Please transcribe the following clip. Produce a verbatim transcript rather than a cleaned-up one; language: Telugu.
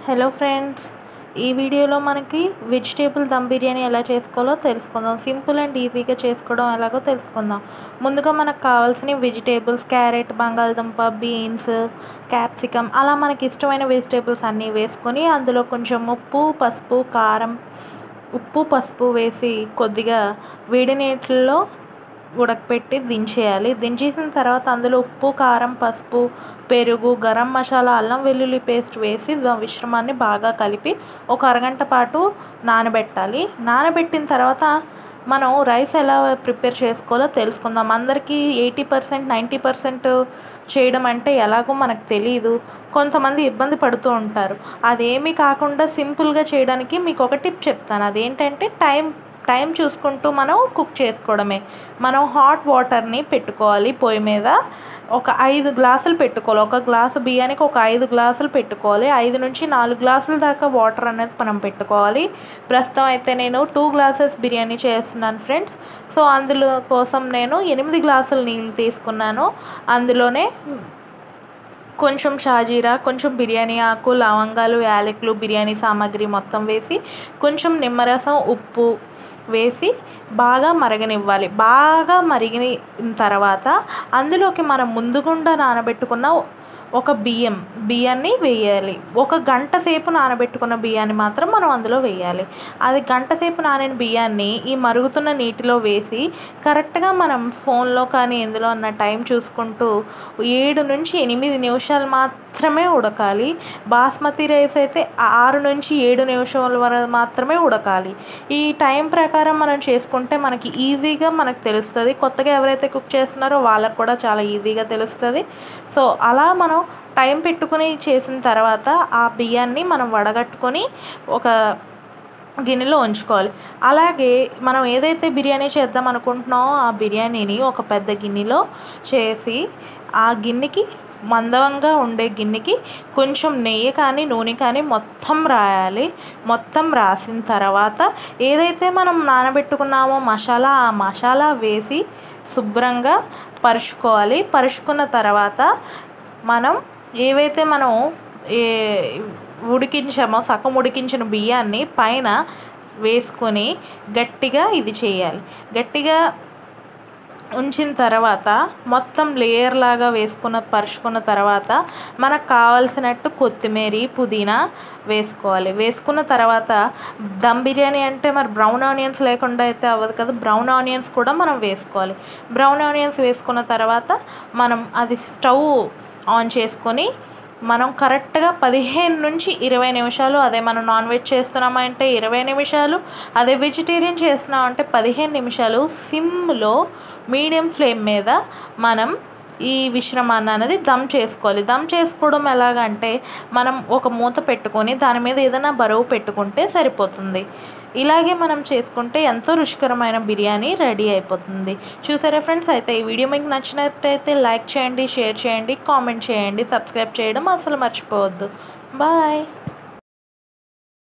హలో ఫ్రెండ్స్, ఈ వీడియోలో మనకి వెజిటేబుల్ దమ్ బిర్యానీ ఎలా చేసుకోవాలో తెలుసుకుందాం. సింపుల్ అండ్ ఈజీగా చేసుకోవడం ఎలాగో తెలుసుకుందాం. ముందుగా మనకు కావాల్సిన వెజిటేబుల్స్ క్యారెట్, బంగాళదుంప, బీన్స్, క్యాప్సికమ్ అలా మనకి ఇష్టమైన వెజిటేబుల్స్ అన్నీ వేసుకొని అందులో కొంచెం ఉప్పు, పసుపు, కారం, ఉప్పు పసుపు వేసి కొద్దిగా వేడి నీటిలో ఉడకపెట్టి దించేయాలి. దించేసిన తర్వాత అందులో ఉప్పు, కారం, పసుపు, పెరుగు, గరం మసాలా, అల్లం వెల్లుల్లి పేస్ట్ వేసి మిశ్రమాన్ని బాగా కలిపి ఒక అరగంట పాటు నానబెట్టాలి. నానబెట్టిన తర్వాత మనం రైస్ ఎలా ప్రిపేర్ చేసుకోవాలో తెలుసుకుందాం. అందరికీ ఎయిటీ పర్సెంట్ నైంటీ పర్సెంట్ చేయడం అంటే ఎలాగో మనకు తెలియదు. కొంతమంది ఇబ్బంది పడుతూ ఉంటారు. అదేమీ కాకుండా సింపుల్గా చేయడానికి మీకు ఒక టిప్ చెప్తాను. అదేంటంటే టైం టైం చూసుకుంటూ మనం కుక్ చేసుకోవడమే. మనం హాట్ వాటర్ని పెట్టుకోవాలి పొయ్యి మీద. ఒక ఐదు గ్లాసులు పెట్టుకోవాలి. ఒక గ్లాసు బియ్యానికి ఒక ఐదు గ్లాసులు పెట్టుకోవాలి. ఐదు నుంచి నాలుగు గ్లాసుల దాకా వాటర్ అనేది మనం పెట్టుకోవాలి. ప్రస్తుతం అయితే నేను టూ గ్లాసెస్ బిర్యానీ చేస్తున్నాను ఫ్రెండ్స్. సో అందులో కోసం నేను ఎనిమిది గ్లాసులు నీళ్ళు తీసుకున్నాను. అందులోనే కొంచెం షాజీరా, కొంచెం బిర్యానీ ఆకు, లవంగాలు, యాలకులు, బిర్యానీ సామాగ్రి మొత్తం వేసి కొంచెం నిమ్మరసం, ఉప్పు వేసి బాగా మరగనివ్వాలి. బాగా మరిగిన తర్వాత అందులోకి మనం ముందుగుండా నానబెట్టుకున్న ఒక బియ్యం బియ్యాన్ని వేయాలి. ఒక గంట సేపు నానబెట్టుకున్న బియ్యాన్ని మాత్రం మనం అందులో వేయాలి. అది గంట సేపు నానిన బియ్యాన్ని ఈ మరుగుతున్న నీటిలో వేసి కరెక్ట్గా మనం ఫోన్లో కానీ ఎందులో ఉన్న టైం చూసుకుంటూ ఏడు నుంచి ఎనిమిది నిమిషాలు మాత్రమే ఉడకాలి. బాస్మతి రైస్ అయితే ఆరు నుంచి ఏడు నిమిషాల వరకు మాత్రమే ఉడకాలి. ఈ టైం ప్రకారం మనం చేసుకుంటే మనకి ఈజీగా మనకు తెలుస్తుంది. కొత్తగా ఎవరైతే కుక్ చేస్తున్నారో వాళ్ళకు కూడా చాలా ఈజీగా తెలుస్తుంది. సో అలా మనం టైం పెట్టుకుని చేసిన తర్వాత ఆ బియ్యాన్ని మనం వడగట్టుకొని ఒక గిన్నెలో ఉంచుకోవాలి. అలాగే మనం ఏదైతే బిర్యానీ చేద్దాం అనుకుంటున్నామో ఆ బిర్యానీని ఒక పెద్ద గిన్నెలో చేసి ఆ గిన్నెకి మందంగా ఉండే గిన్నెకి కొంచెం నెయ్యి కానీ నూనె కానీ మొత్తం రాయాలి. మొత్తం రాసిన తర్వాత ఏదైతే మనం నానబెట్టుకున్నామో మసాలా ఆ మసాలా వేసి శుభ్రంగా పరుచుకోవాలి. పరుచుకున్న తర్వాత మనం ఏవైతే మనం ఏ ఉడికించామో సగం ఉడికించిన బియ్యాన్ని పైన వేసుకొని గట్టిగా ఇది చేయాలి. గట్టిగా ఉంచిన తర్వాత మొత్తం లేయర్ లాగా వేసుకున్న పరుచుకున్న తర్వాత మనకు కావాల్సినట్టు కొత్తిమీర, పుదీనా వేసుకోవాలి. వేసుకున్న తర్వాత దమ్ బిర్యానీ అంటే మరి బ్రౌన్ ఆనియన్స్ లేకుండా అయితే అవ్వదు కదా. బ్రౌన్ ఆనియన్స్ కూడా మనం వేసుకోవాలి. బ్రౌన్ ఆనియన్స్ వేసుకున్న తర్వాత మనం అది స్టవ్ ఆన్ చేసుకొని మనం కరెక్ట్గా పదిహేను నుంచి ఇరవై నిమిషాలు, అదే మనం నాన్ వెజ్ చేస్తున్నామంటే ఇరవై నిమిషాలు, అదే వెజిటేరియన్ చేస్తున్నామంటే పదిహేను నిమిషాలు సిమ్లో మీడియం ఫ్లేమ్ మీద మనం ఈ మిశ్రమాన్ని అనేది దమ్ చేసుకోవాలి. దమ్ చేసుకోవడం ఎలాగంటే మనం ఒక మూత పెట్టుకొని దాని మీద ఏదైనా బరువు పెట్టుకుంటే సరిపోతుంది. ఇలాగే మనం చేసుకుంటే ఎంతో రుచికరమైన బిర్యానీ రెడీ అయిపోతుంది. చూసారా ఫ్రెండ్స్? అయితే ఈ వీడియో మీకు నచ్చినట్టయితే లైక్ చేయండి, షేర్ చేయండి, కామెంట్ చేయండి, సబ్స్క్రైబ్ చేయడం అసలు మర్చిపోవద్దు. బాయ్.